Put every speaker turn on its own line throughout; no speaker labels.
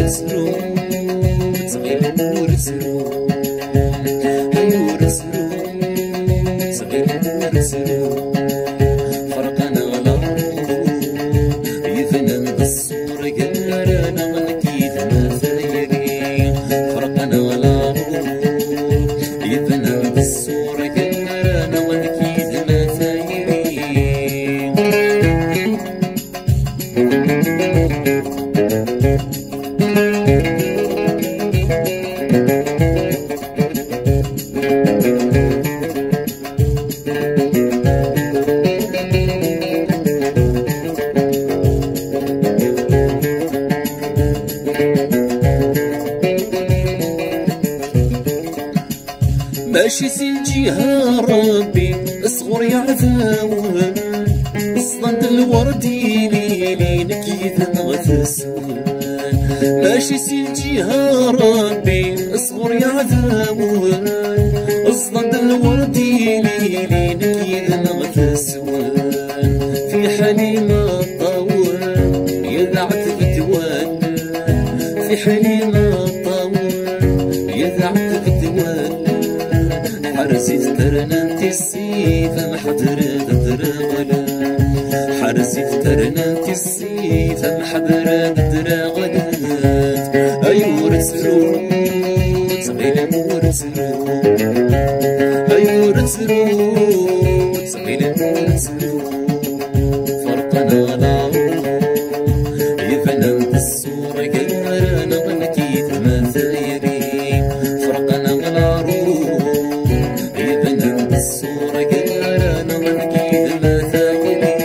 ورسلو صغير ورسلو ورسلو صغير ورسلو فرقنا غلا يفنى الصورة قرانا ونكيد ما ثايري فرقنا غلا يفنى الصورة قرانا ونكيد ما ثايري ماشي سنجيها ربي اصغر يا عذاون صند الوردي ليلي نكيد نغثسون ماشي سنجيها ربي اصغر يا عذاون صند الوردي ليلي نكيد نغثسون في حليمة طول يذعت فتوان في حليمة طول يذعت فتوان حرسي ترنا انت السيف ما حضر غلا حرسي ترنا انت السيف ما حضر غلا ايو رسلو صغير ورسلو ايو رسلو صغير ورسلو فرقنا غلا يفنى الصورة قرانا ونكيد ما ثايري فرقنا غلا روح الصورة قرانا ونكيد ما ثايري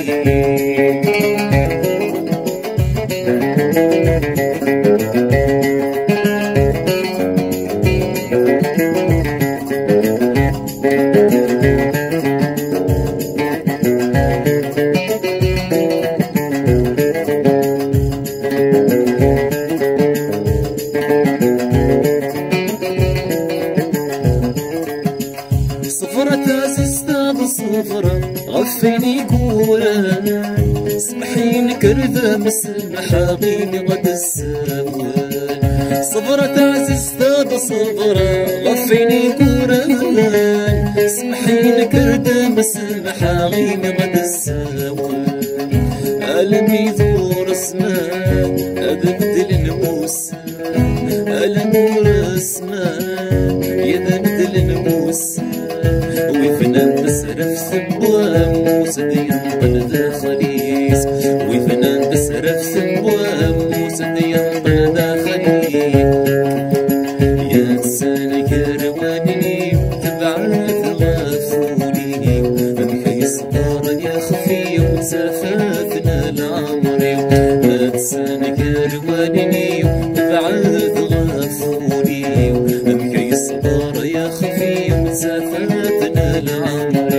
صفرة زستاد صفرة غفيني كورا سمحيني كرذا مثل محاغيني غد السوال صفرة زستاد صفرة غفيني كورا سمحيني كرذا مثل محاغيني غد السوال ألمي ذور اسمان أبدل النموس ألمي اسمان يبدل النموس وفنان بسرف سبوام وسدين قلد خليس وفنان بسرف سبوام وسدين قلد خليس يا سنة كرواني تبعث غافوني بمحي صدار يا خفي وسافاتنا العمر يا سنة كرواني تبعث غافوني بمحي صدار يا خفي وسافاتنا العمر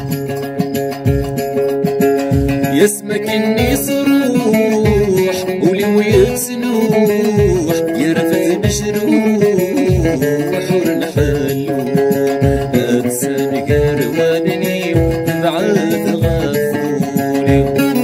يسمك اني صروح ولو يتسنوح يرفث بجروح وحور الحلو أتسان قروانني تبعث غافولي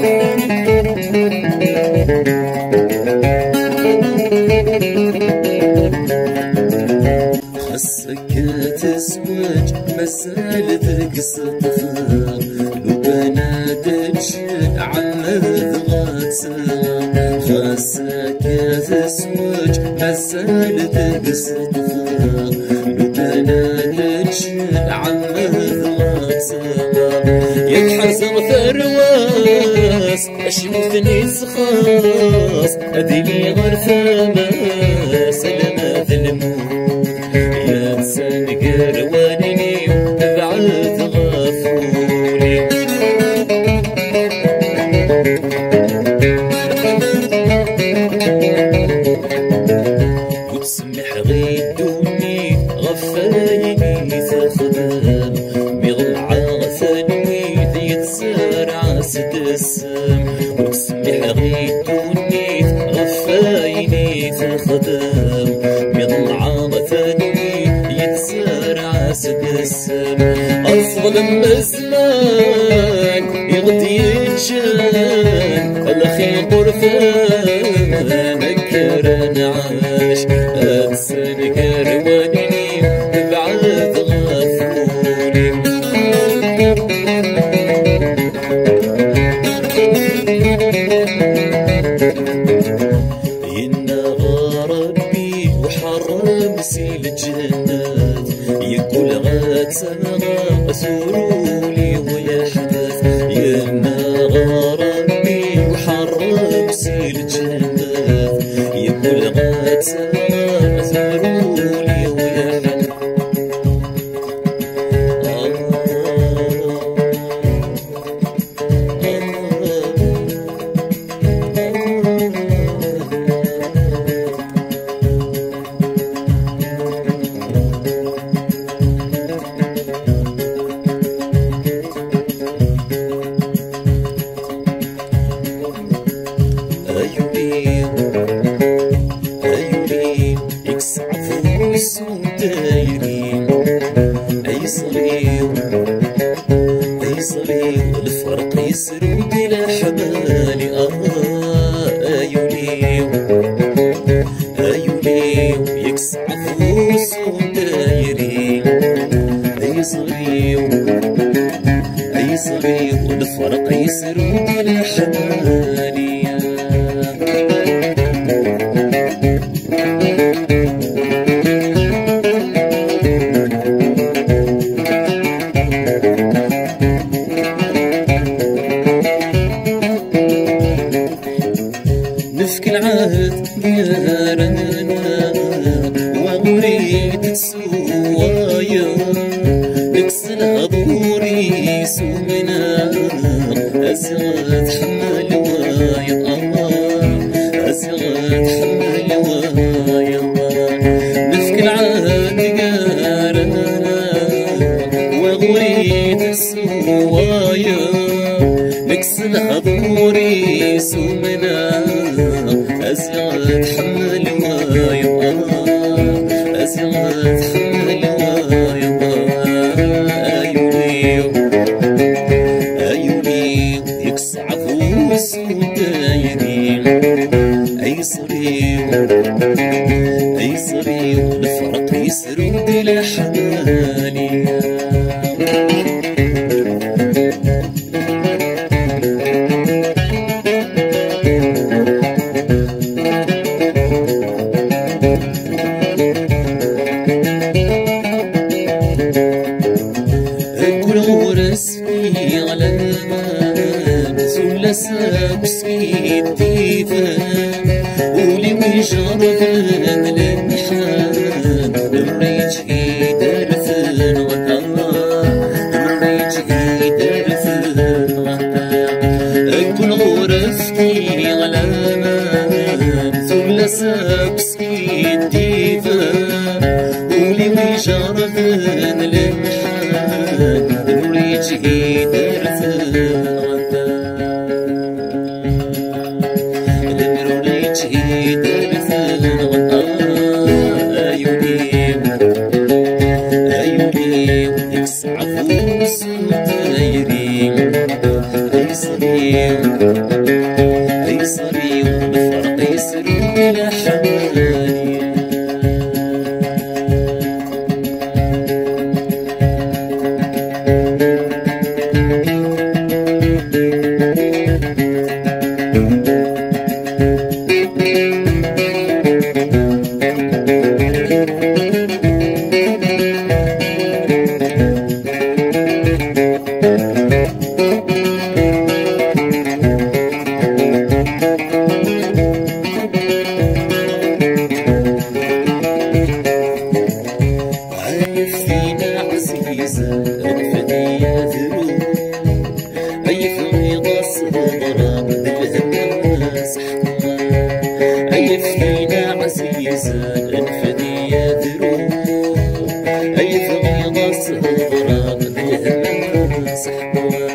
خسك تزوج مسالتك صطفى لو بنادك عمد غاتسام خسك تزوج مسالتك صطفى لو بنادك عمد غاتسام يتحزر ثرواس اشوفني سخاص اديني غرفة ما سلامة الموت يا انسان قروانني تبعث غافولي وتسمح غيدوني غفايني تخدم بغلعة غفاني يتسارع سدسم وتسمح غيدوني غفايني تخدم بغلعة غفاني يتسارع سدسم أظلم الزمان يغدي الجان الأخي غرفان نكرنا الجنات يقول غاك سما سرولي ويحدث يما غربي وحرم سير الجنات يقول غاك سما سرولي ويحدث الفرق يسرد الحمالي ايوليو يكسع فوس ودايرين اي صغير الفرق يسرد الحمالي نفك العهد ديارنا وغريت سوايا نكسل ضوري سومنا أزغد حمل وايا أزغد حمل وايا نفك العهد ديارنا وغريت سوايا نكسل ضوري سومنا أزغد حمل وايا أزغد حمل وايا أيوليو يكسع فوس ودايرين أي صغير الفرق يسرد لحمالي على المان سلسة بسكيت ديفان ولي ويجربان للمحان الريج يدرفن الريج يدرفن كل غرفتي على المان سلسة بسكيت ديفان ولي ويجربان للمحان الريج يدرفن أي صغير الفرق يسرد لحمالي الفدي يذروب أي ثغيض صغرى بالهم صحبوا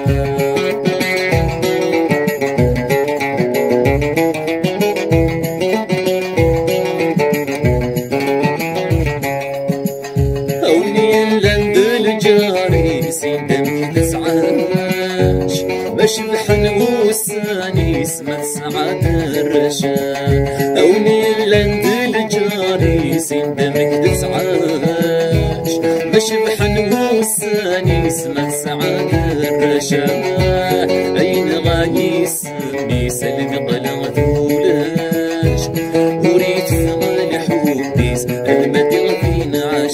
أولي اللند الجاري سيدم تسعاش مشبحن والثاني اسمه سعد الرشاد أولي اللند الجاري سيدمك تسعاش مشبحن والثاني اسمه سعد الرشاد أين غاي يسمي سلم غلا ذولاش وريت ثمال حبيس المدينة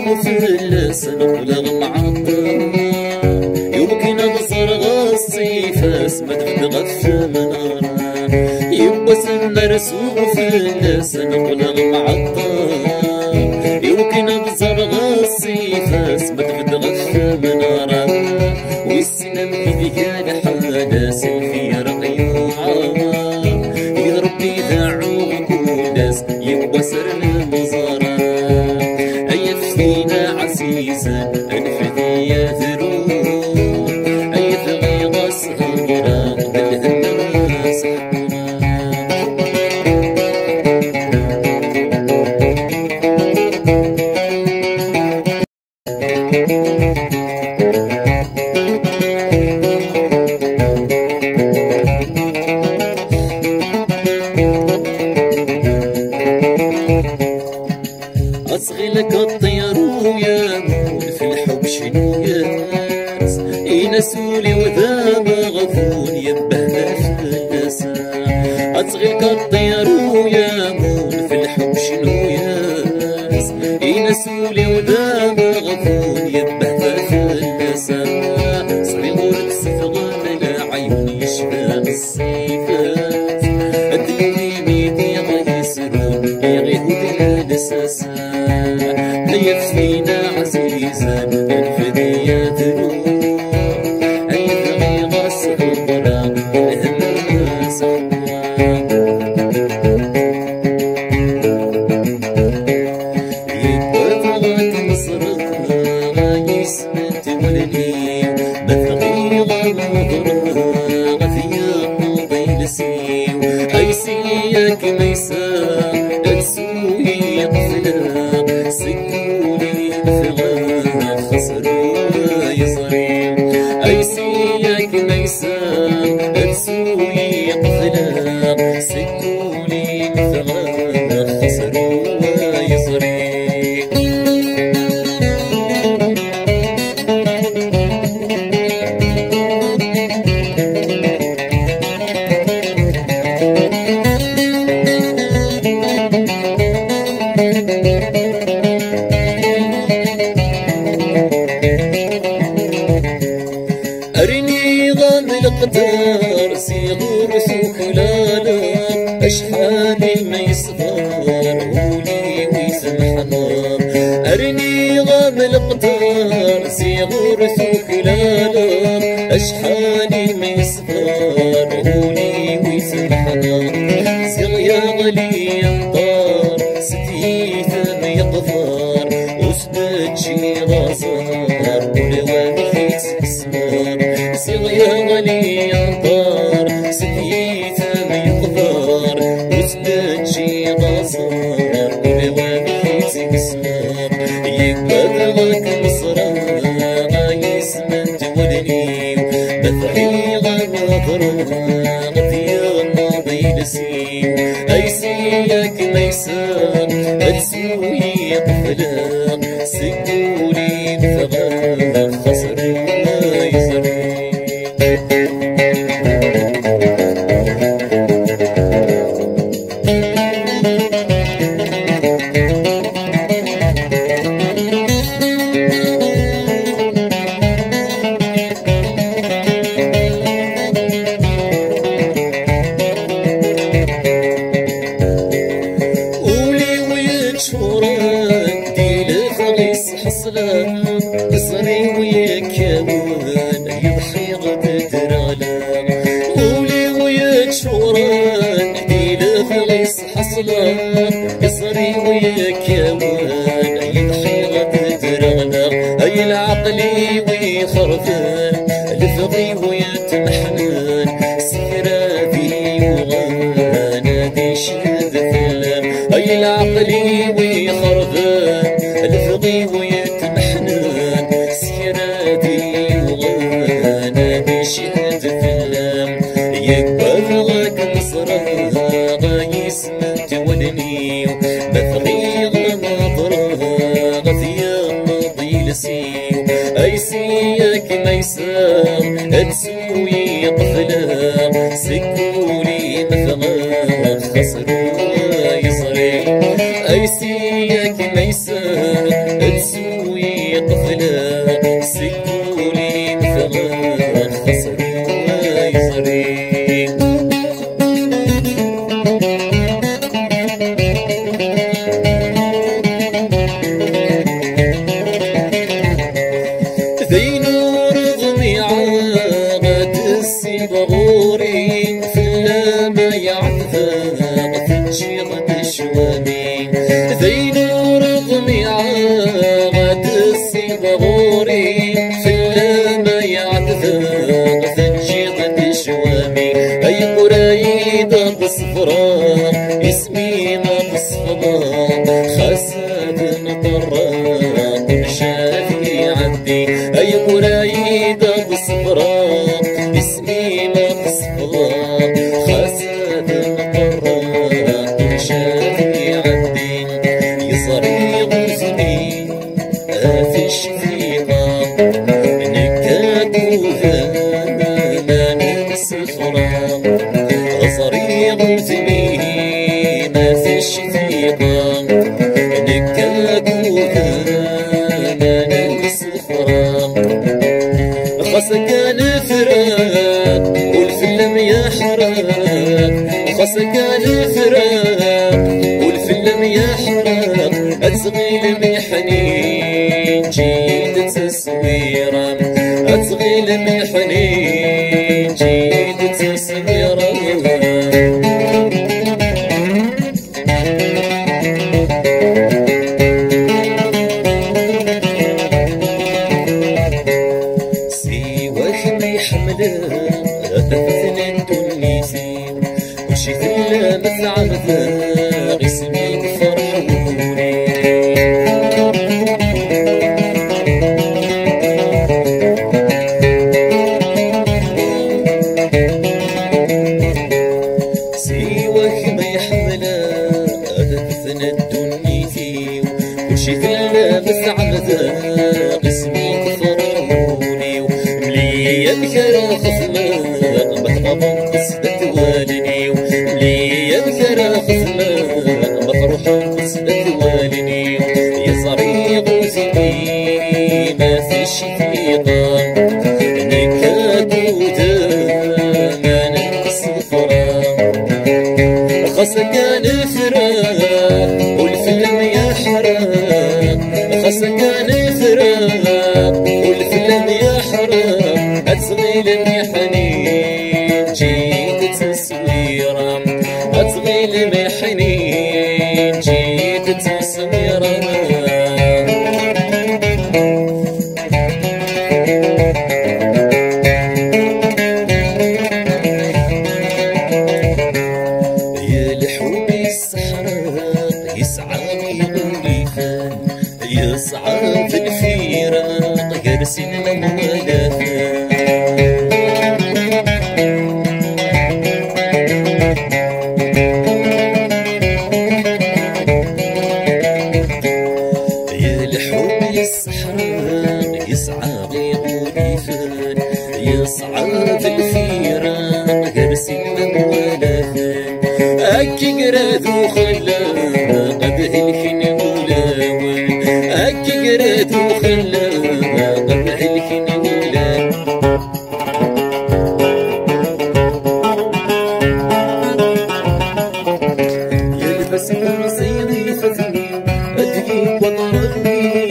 سوف اللسان ولا معطر يمكن أبصر غصيف اسمد غف منار يبقى سمر سوف اللسان ولا معطر يمكن أبصر غصيف اسمد غف منار والسلام في كان حدث في رقيوم يا ربي دعوه كوداس يبقى سرنا مزارا أيف فينا عزيزا أنفذي يا ذروب أيف غيغ صغيرا بالهنا صحبنا أصغي لك الطير ويا مول في الحب شنو ياس ينسولي وذا مغفون يبهنا في اللسان أصغي لك الطير ويا مول في الحب شنو ياس ينسولي وذا مغفون يبهنا في اللسان صغي ورد سفغان لا عيون يشفى الصيفات الدنيا ميدي غيسرون يغيهود الساسان هيا فينا عزيزا انفذي يا ذنوب أيف غيغ صغرا بالهنا صغرا يبغى مصرك يسمت ولدي بثغيغ مضرا فيا مضي لسيو أي سياك ميسا تسوي يقفلا سكولي فغا خسروا يصري أي سياك ميسا تسوي يقفلا سكولي فغا خسروا يصري أرني غام القدر صغور سكلالا أشحال ما يصغر ولي ويسمحنا أرني غام القدر صغور سكلالا أشحال ما يصغر ولي ويسمحنا زغ يا غلي انطار ستيت ما يقدر وسبت شي غزار ولواني تسمر صغ يا غلي انطار ستيت ما يقدر وسبت شي غزار ولواني تسمر يقبضك مصرا يسمن تولني بثعي غنظرها غثيا ماضي لسي أي سياك ميسان أتسوي يقفلا سكولي بثغا خسر يزري قصري وياك يا ولد يضحي غد ترغلا قولي وياك شوران دي لفغيس حصلان قصري وياك يا ولد يضحي غد ترغلا أي العقلي ويخرفان لفغي ويتمحنان سيراتي وغانا دي شد فلان أي العقلي ويخرفان لفغي ويتمحنان سيراتي وغانا دي شد فلان يكبر لك مصرها غايس من تولني بثغي غنظرها غثيا ماضي لسيو أي سياك ميسام أتسوي قفلا سكولي مثغا خسروا يصري أي يعذب تجي غد شوامي ذين رغمي عاد السيب غوري في ما يعذب تجي غد شوامي أي قريدة بصفراء اسمي ما بصفراء خساد مطرات مشافي عندي أي قريدة بصفراء اسمي ما بصفراء خساد مطرات مشافي عندي يصريغ زمي في الشفيقة نكاد وهامان بصفراء صريغ زمي ما في الشفيقة نكاد وهامان بصفراء خاصك الفراق والفيلم يحرق خاصك الفراق والفيلم يحرق أتغيل محنين جيد تصويرا أتغيل محنين جيد تصويرا أثنين تونسي وشي ثلا متعذب اسمي بفرحوني سيوك ما يحمله أثنين تونسي وشي ثلا متعذب اسمي بفرحوني ملي بكرة خصمه بطبع قصدة والدي لي يذكر خصمه مطروح قصدة والدي يا صريغ زمي ما في الشفيقة نكاد ودامان الصفراء خاصك الفراق والفيلم يحرق خاصك الفراق والفيلم يحرق أتغيل محنين جيد تصويرا أتغيل محنين جيد تصويرا يا لحوم الصحراء يسعى بالغيثان يسعى في الفراق يرسل موالافان الصحراء يسعى بغيثان يسعى في الفراق يرسل موالافان أكي قرادو خلاق بهلكن ولاوان أكي قرادو خلاق بهلكن ولاوان يلبس الرصيد فتني أدقيق وضربني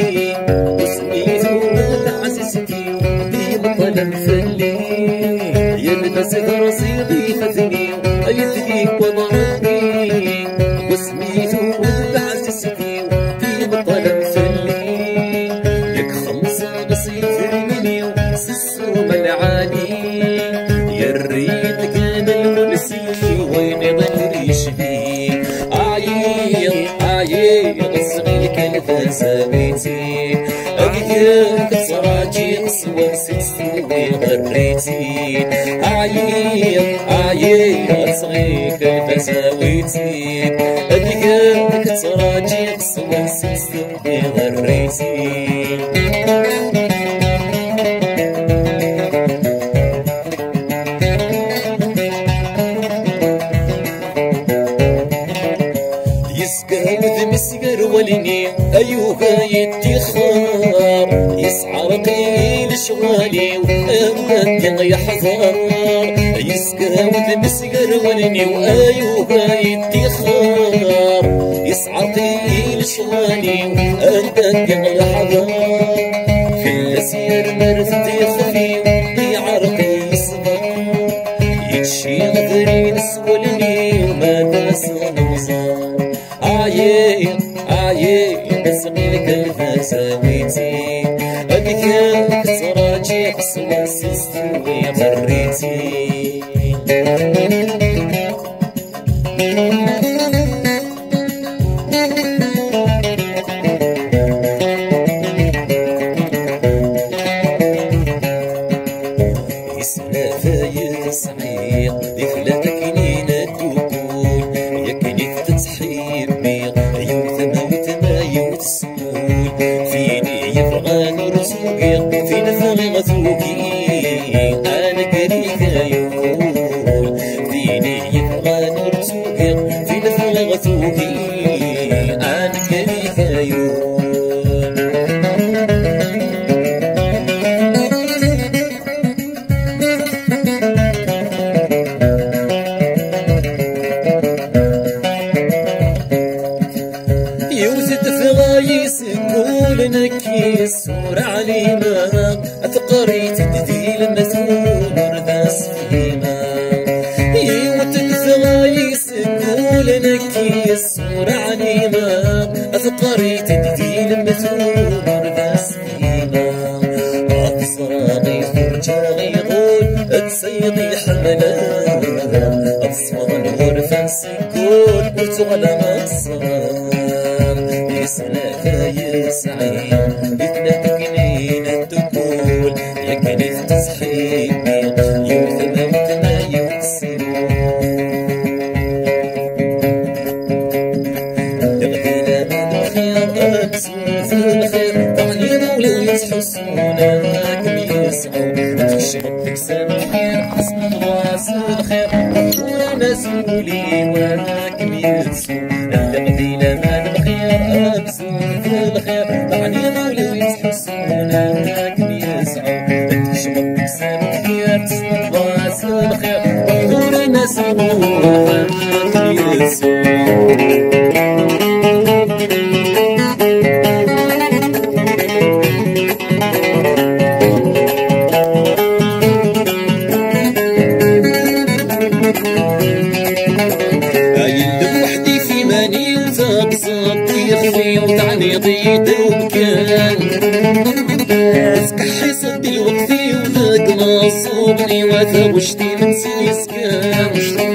يلبس رصيدي فتني يثقيك وضربني واسميته وبعسسني في بطل مسلي لك 5 مني وسسو ملعاني يا الريت كان المنسي وين ظل يشفي عيط صغيك الفسابيتي أقيك صراجي قصوى سكسوي غريتي عيط صغيك الفسابيتي أقيك صراجي قصوى سكسوي غريتي يسقى مسقر ولني أيوها يدخار يسعى رقيل شغالي وأمك يحضر يسقى مسقر ولني وأيوها يدخار يسعى رقيل شغالي وأمك يحضر كل سير مرثدي خفي يعرقي يصبر يتشي غدري نسولني صغيرك فساويتي هذيك كسراتي قصوى سستوي غريتي يا صعيق يفلاتك كاينين الدكون يا كاينين تتحيب بيض عيون ثما يموت السمول فيني يبغى نور سوقيق فينا فغي غثوقي انا كريك يقول فيني يبغى نور سوقيق فينا فغي غثوقي انا كريك يقول نكي السور عليما أثقري تدي المثول ورداس فيما وتكثغي سكول نكي السور عليما أثقري تدي المثول ورداس فيما أقصاغي فرجاغي غول أتسيضي حملا أصفغ نور فنسكول وتغلى مصر يا سعيد بثلاث كنين الدخول يا كنيف تصحيبي يوثما وثما يكسرون الغدينا من الخير أبسون في الخير طعني مولو يتحسوناكم يسعون تخشبط تكسب الخير حسن الغاس الخير ولا مسؤولي وراكم يسعون الغدينا من الخير أبسون الخير طعني مولو يتحسوناكم يسعون تخشبط تكسب الخير حسن الغاس الخير ولا مسؤولي وراكم يسعون وتعني ضيد وكان اسكحي صدي وقتي وذاك ما صوبني وثاب وشتي من سيسكان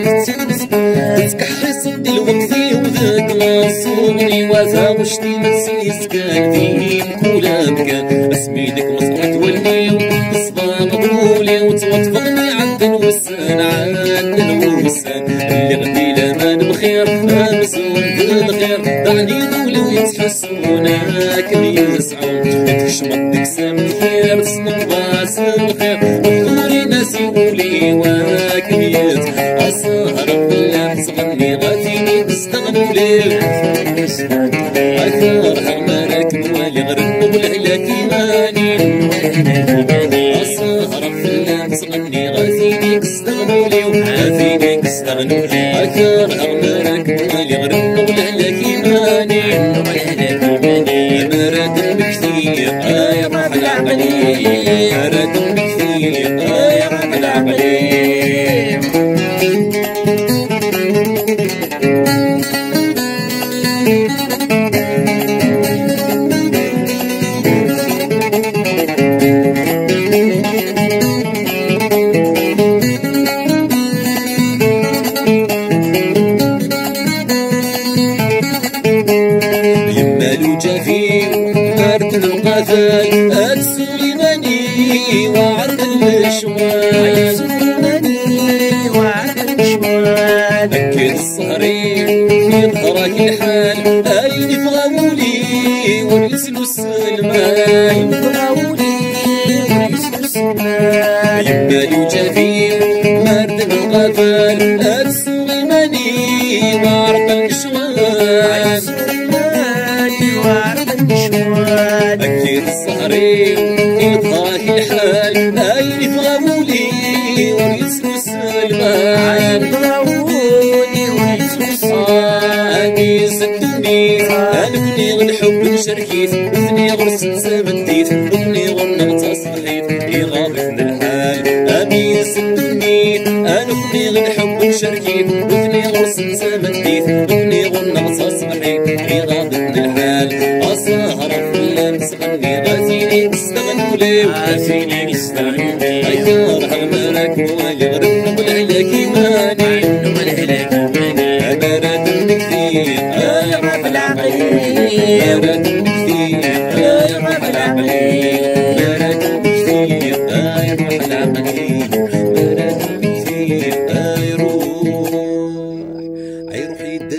اسكحي صدي وقتي وذاك ما صوبني وثاب وشتي من سيسكان فيه كولا مكان اسمي لك مصرة تولي وصبا مقولي وتوطفغني عند الوسان عند الوسان اللي غدي لمان بخير امسون بالخير دعني يتحسوناك يسعون تكشمط تكسم الخير تصنع راس الخير وحضوري ناس يقولي واكم يت أسهر بالله تصغني غاتيني تستغنوا ليه أثار هرمانك موالي غرب والعلاك يماني أسهر بالله تصغني غاتيني تستغنوا ليه غاتيني تستغنوا أثار هرمانك موالي غرب والعلاك يماني أراد بكثير يا رب العملية أراد بكثير يا رب العملية الغزال السليماني وعد المشوال أكد الصهرين في ظهرك الحال أين يفغاولي ونسلو السلمان يبالو جفير مرد الغزال السليماني وعرض المشوال أكيد الصهرين يطاك الحال أين يفغاولي ويسلو السلمان أني سدوني أنا بني غنحب نشركيت بني غرس نسابديت بني غنغطاس صحيت يغابثني الحال أني سدوني أنا بني غنحب نشركيت بني غرس نسابديت بني غنغطاس صحيت يغابثني الحال وكاسيني نستعين أيا رحم لك ويغرب نقول عليك إيماني نقول عليك إيماني أبرد كثير يا رب العالمين أبرد كثير يا رب العالمين أبرد كثير يا رب العالمين أبرد كثير يروح يد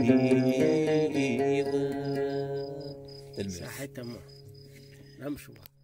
العقلي صحيح تمام نمشوا